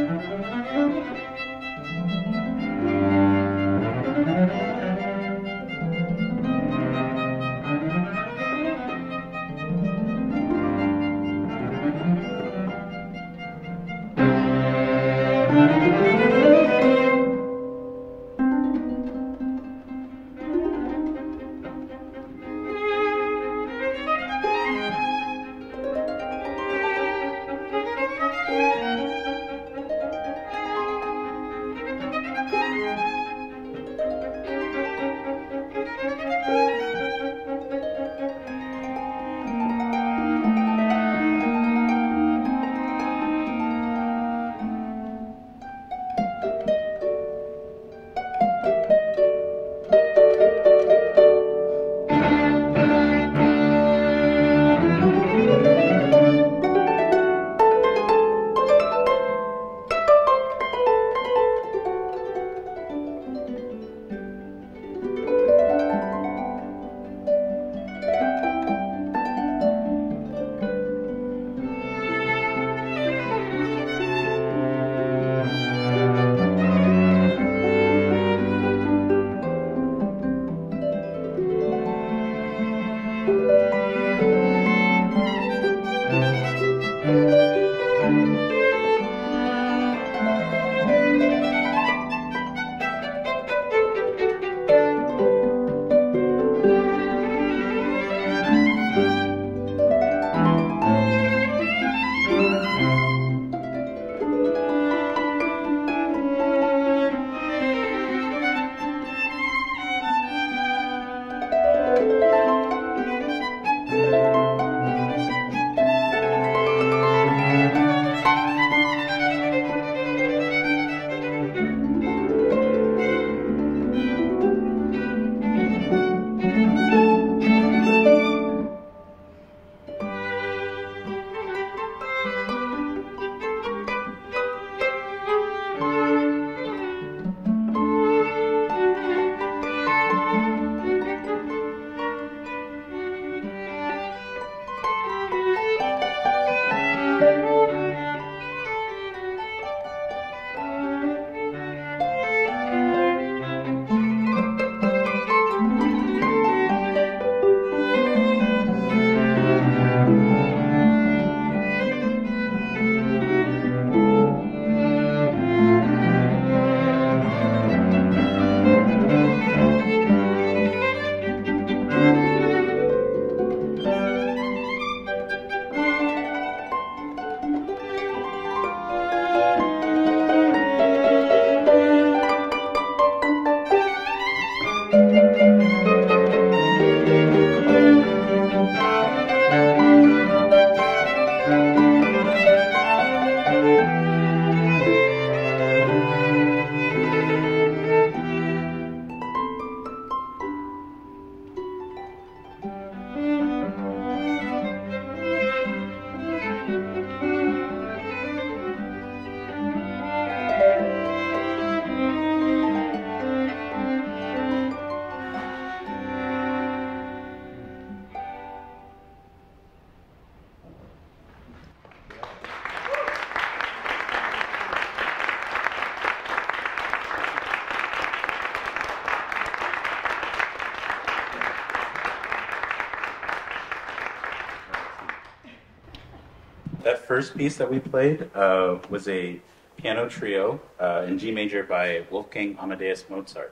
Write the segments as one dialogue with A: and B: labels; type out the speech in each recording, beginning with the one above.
A: That first piece that we played was a piano trio in G major by Wolfgang Amadeus Mozart.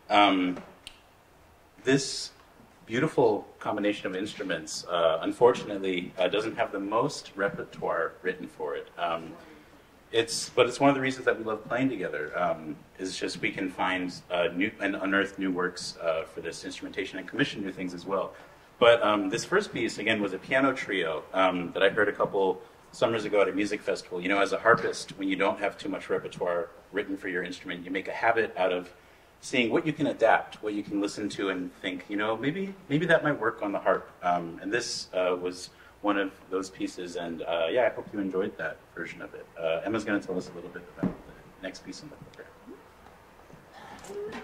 A: This beautiful combination of instruments, unfortunately, doesn't have the most repertoire written for it. But it's one of the reasons that we love playing together. Is just we can find new and unearth new works for this instrumentation and commission new things as well. But this first piece, again, was a piano trio that I heard a couple summers ago at a music festival. You know, as a harpist, when you don't have too much repertoire written for your instrument, you make a habit out of seeing what you can adapt, what you can listen to and think, you know, maybe that might work on the harp. And this was one of those pieces, and yeah, I hope you enjoyed that version of it. Emma's going to tell us a little bit about the next piece in the program.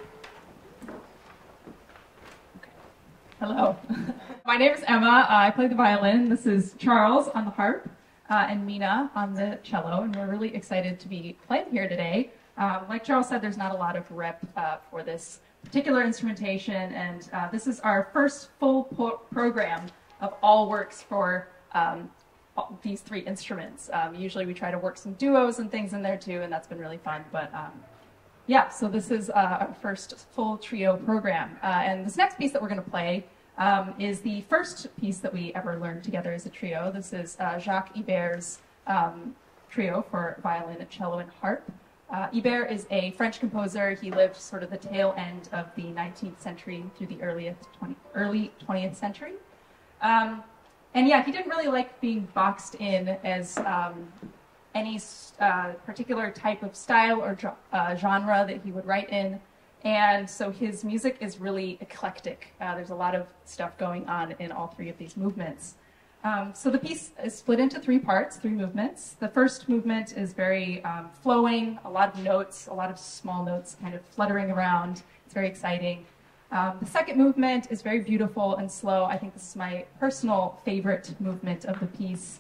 B: Hello. My name is Emma. I play the violin. This is Charles on the harp. and Mina on the cello, and we're really excited to be playing here today. Like Charles said, there's not a lot of rep for this particular instrumentation, and this is our first full program of all works for these three instruments. Usually we try to work some duos and things in there too, and that's been really fun. But yeah, so this is our first full trio program. And this next piece that we're going to play is the first piece that we ever learned together as a trio. This is Jacques Ibert's trio for violin, cello, and harp. Ibert is a French composer. He lived sort of the tail end of the 19th century through the early 20th century. And yeah, he didn't really like being boxed in as any particular type of style or genre that he would write in. And so his music is really eclectic. There's a lot of stuff going on in all three of these movements. So the piece is split into three parts, three movements. The first movement is very flowing, a lot of notes, a lot of small notes kind of fluttering around. It's very exciting. The second movement is very beautiful and slow. I think this is my personal favorite movement of the piece.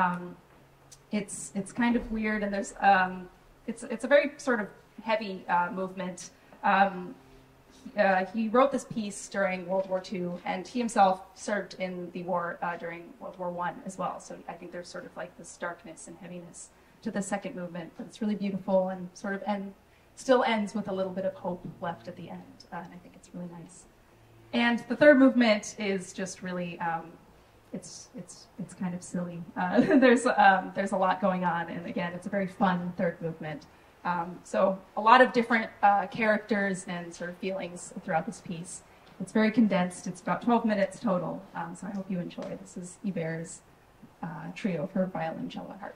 B: It's kind of weird, and there's it's a very sort of heavy movement. He wrote this piece during World War II, and he himself served in the war during World War I as well. So I think there's sort of like this darkness and heaviness to the second movement, but it's really beautiful and sort of still ends with a little bit of hope left at the end, and I think it's really nice. And the third movement is just really, it's kind of silly. There's a lot going on, and again, it's a very fun third movement. So a lot of different characters and sort of feelings throughout this piece. It's very condensed. It's about 12 minutes total, so I hope you enjoy. This is Ibert's trio for violin, cello, and harp.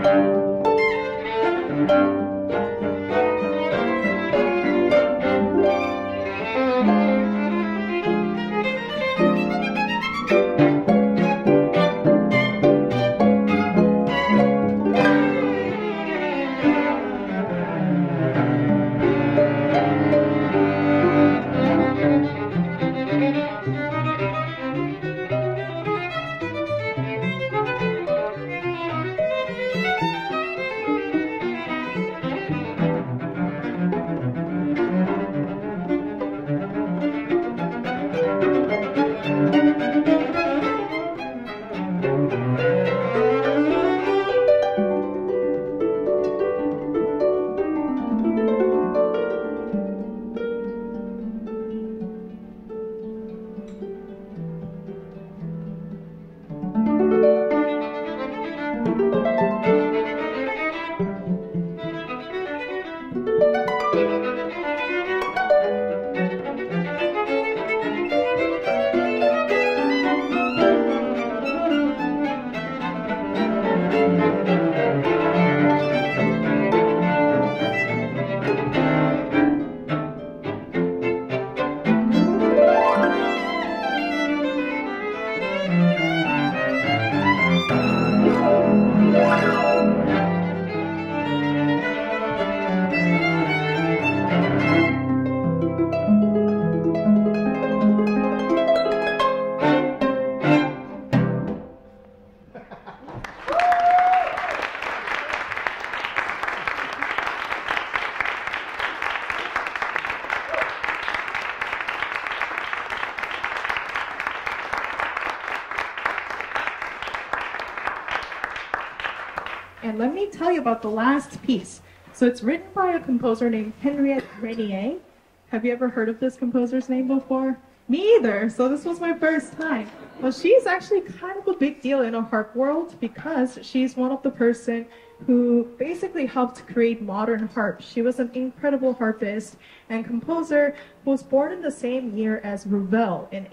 C: And let me tell you about the last piece. So it's written by a composer named Henriette Renier. Have you ever heard of this composer's name before? Me either, so this was my first time. But she's actually kind of a big deal in a harp world because she's one of the person who basically helped create modern harp. She was an incredible harpist and composer who was born in the same year as Ravel in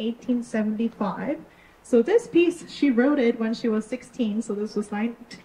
C: 1875. So this piece, she wrote it when she was 16, so this was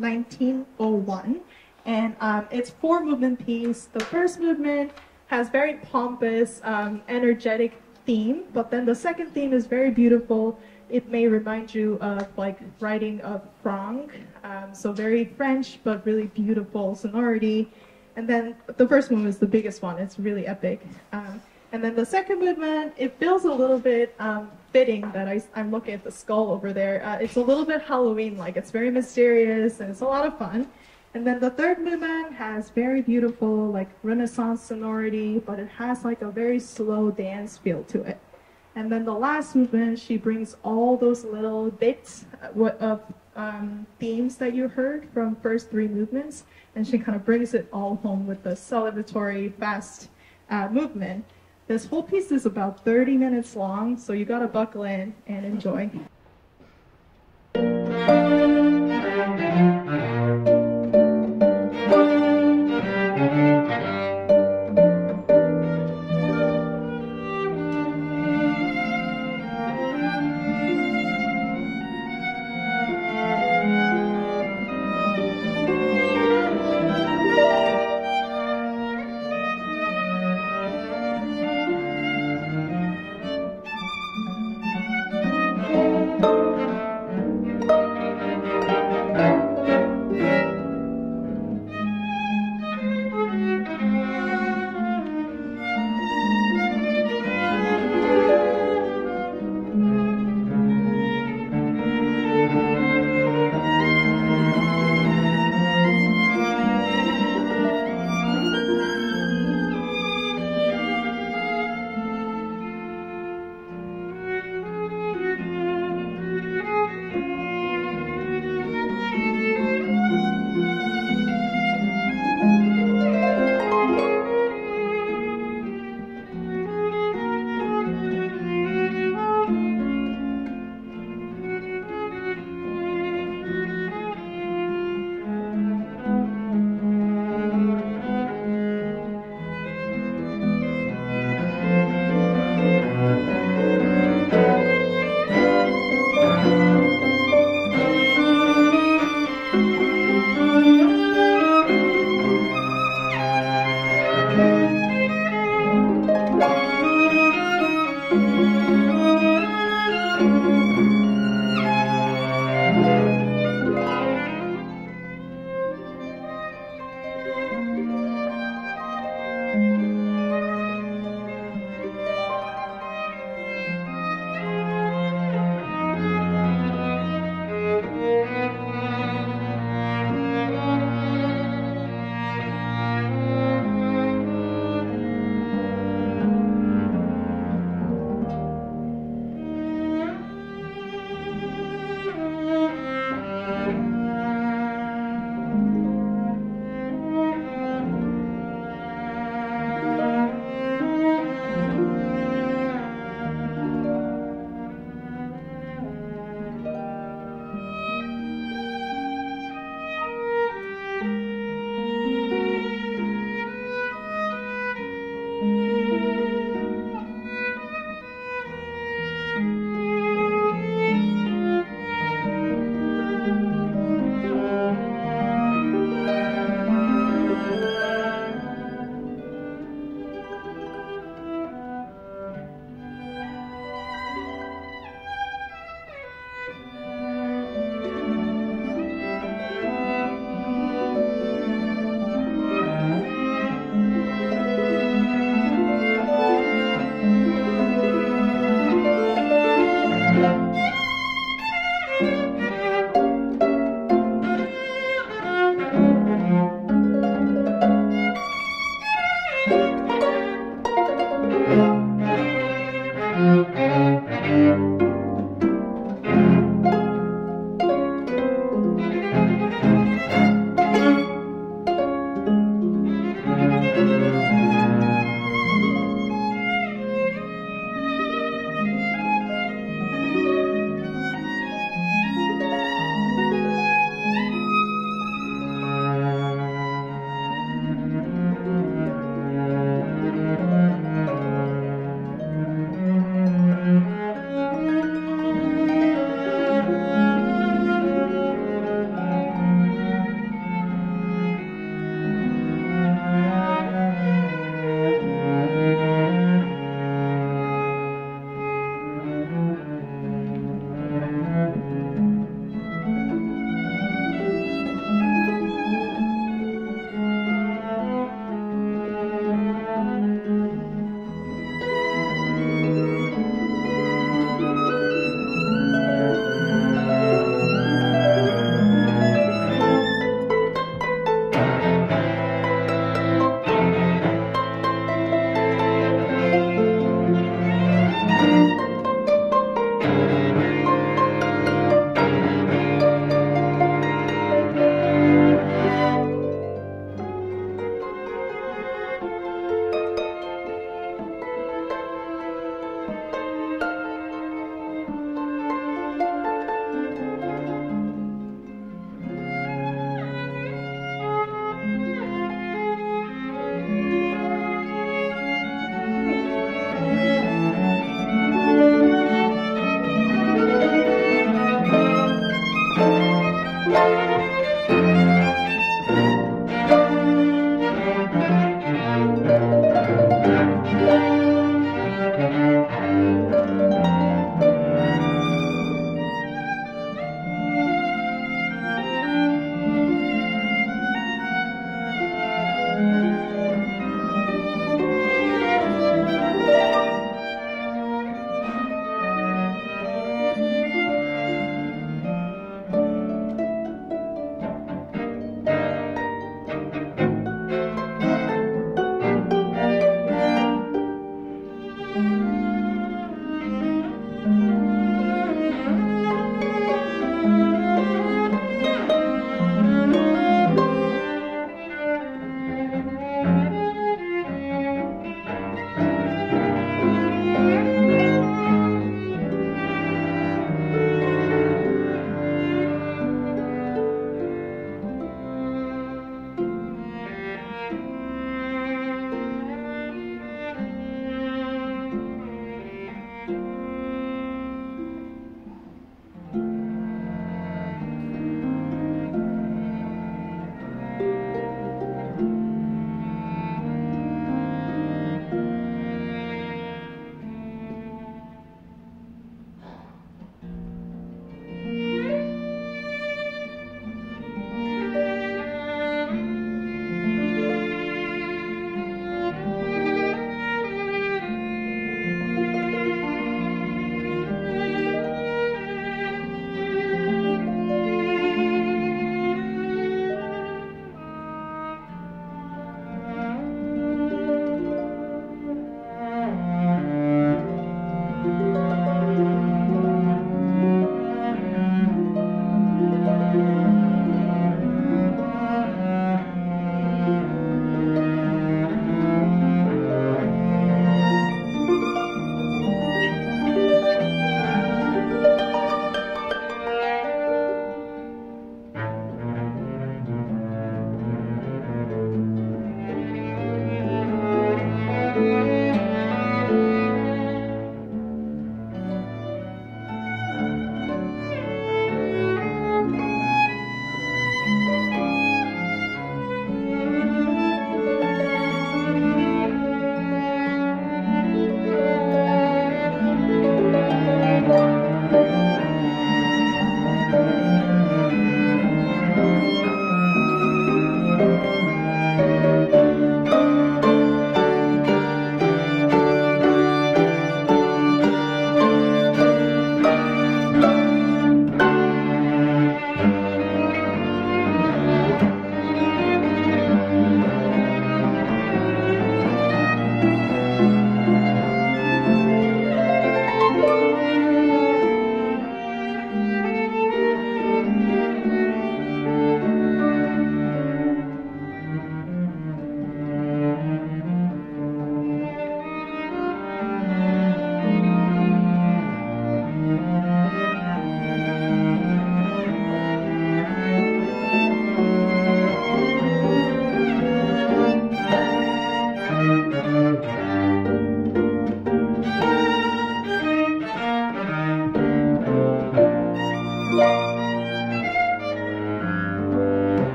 C: 1901. And it's 4-movement piece. The first movement has very pompous, energetic theme, but then the second theme is very beautiful. It may remind you of like writing of Franck, so very French, but really beautiful sonority. And then the first movement is the biggest one. It's really epic. And then the second movement, it feels a little bit fitting that I'm looking at the skull over there. It's a little bit Halloween-like. It's very mysterious, and it's a lot of fun. And then the third movement has very beautiful, like Renaissance sonority, but it has like a very slow dance feel to it. And then the last movement, she brings all those little bits of themes that you heard from first 3 movements, and she kind of brings it all home with the celebratory, fast movement. This whole piece is about 30 minutes long, so you gotta buckle in and enjoy.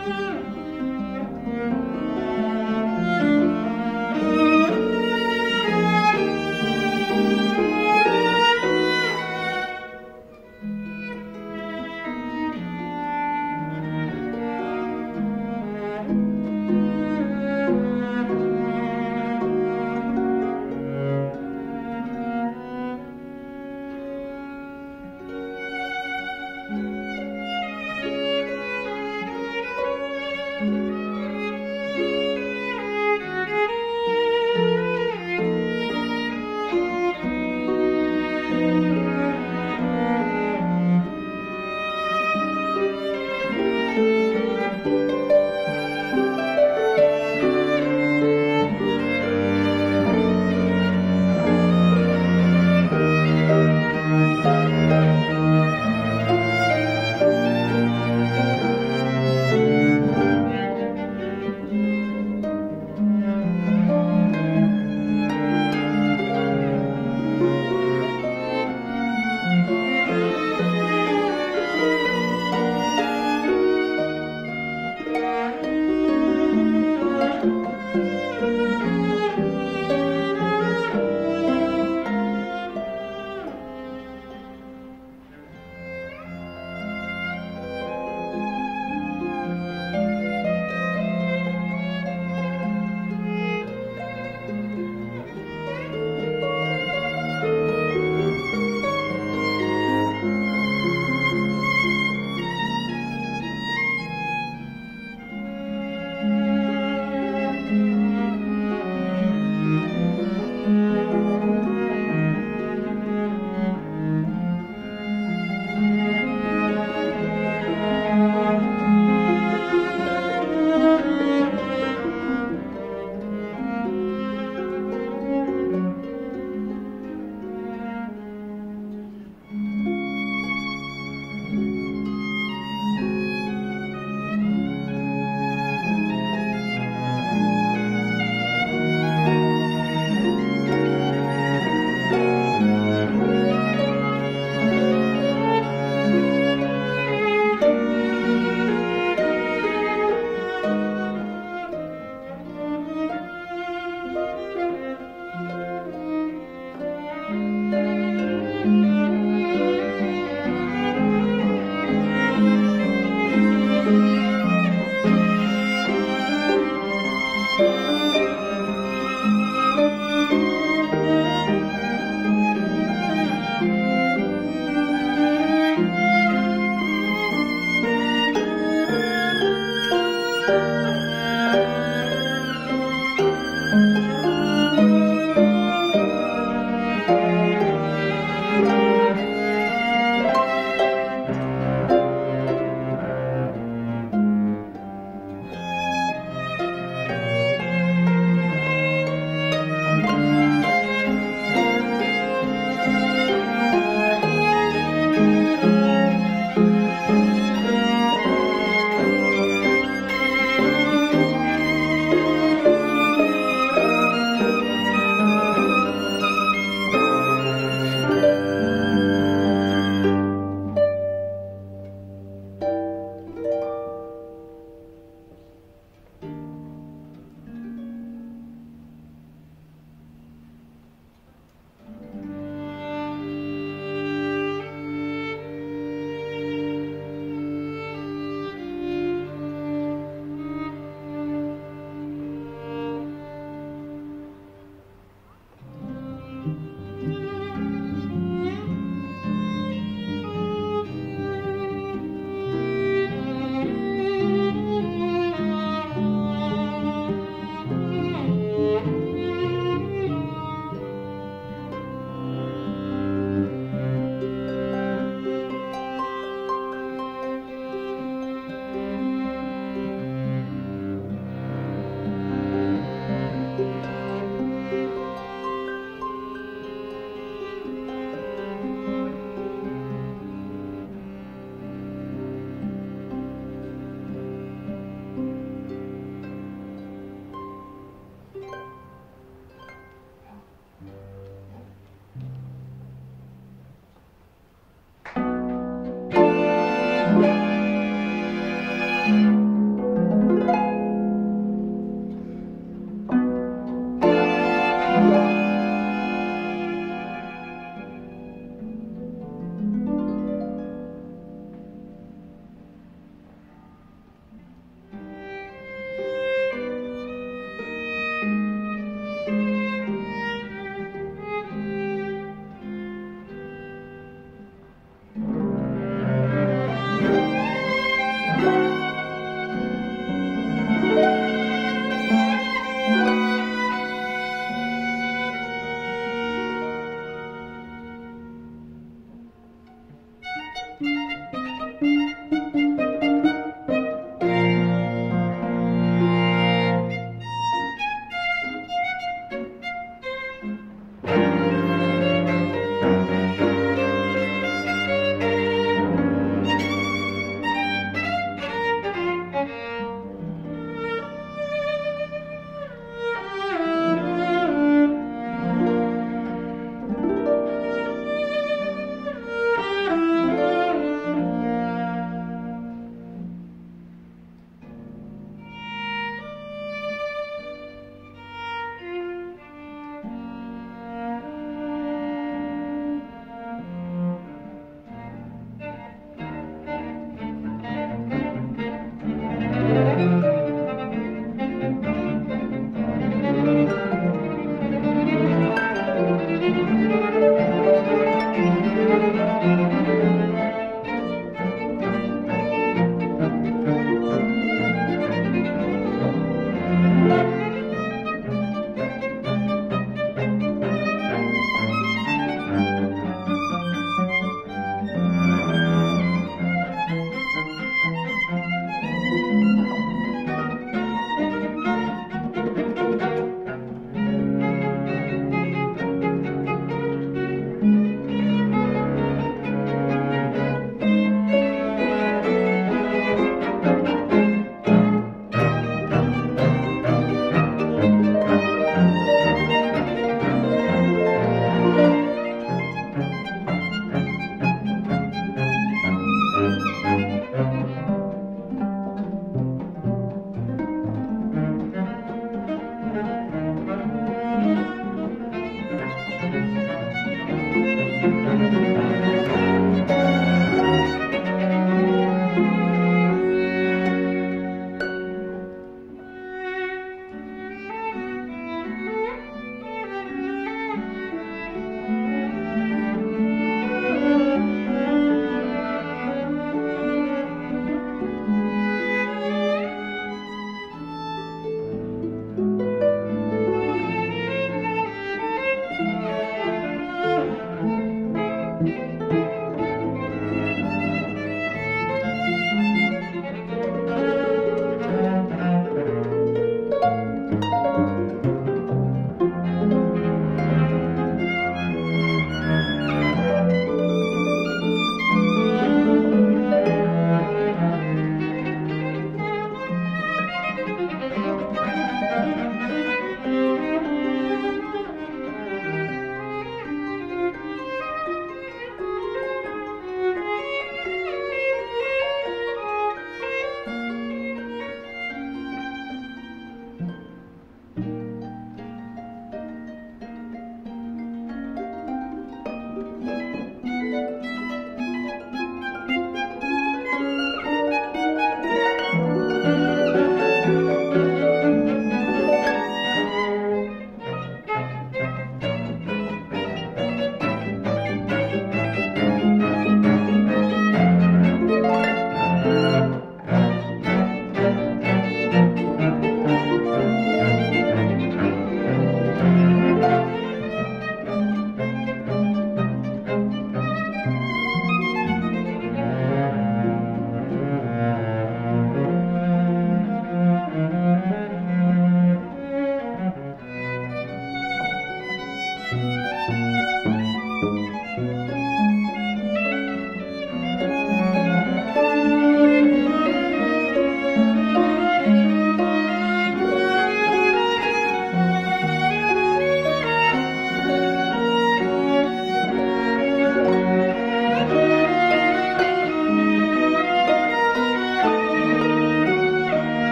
C: Thank you.